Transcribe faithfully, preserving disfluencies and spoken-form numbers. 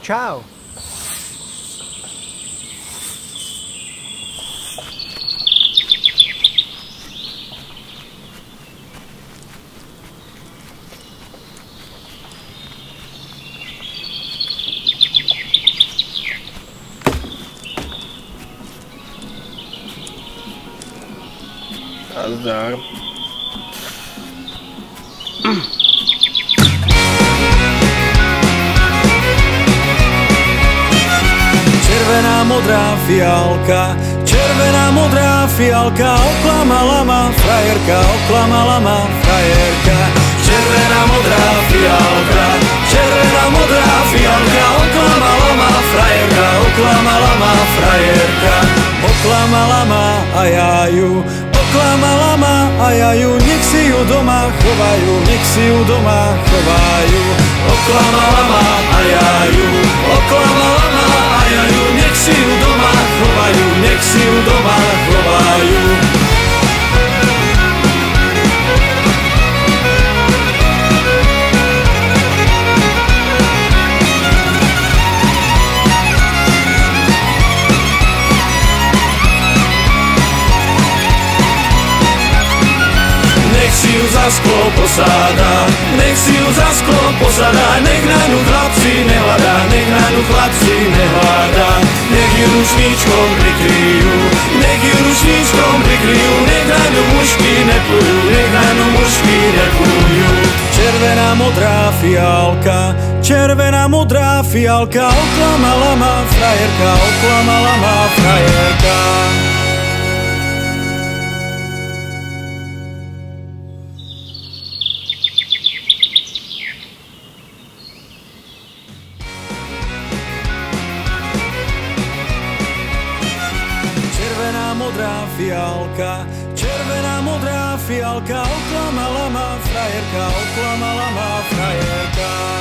Čau. Nazdar. Červená modrá fialka, červená modrá fialka, oklamala ma frajerka, oklamala ma frajerka. Červená modrá fialka, červená modrá fialka, oklamala ma frajerka, oklamala ma frajerka. Oklamala ma a ja ju, oklamala ma a ja ju, nech si ju doma chovajú, nech si ju doma chovajú. Oklamala ma a ja ju, oklamala ma a ja ju, nech si ju doma chovajú, nech si ju doma chovajú. Nech si ju za sklo posáda, nech si ju za sklo posadá, nech na ňu chlapci nehľadá, nech na ňu chlapci nehľadá. Nech ju ručníčkom prikryjú, nech ju ručníčkom prikryjú, nech na ňu mužky neplujú, nech na ňu mužky neplujú. Červená modrá fialka, červená modrá fialka, oklamala ma frajerka, oklamala ma frajerka. Červená modrá fialka, červená modrá fialka, oklamala ma frajerka, oklamala ma frajerka.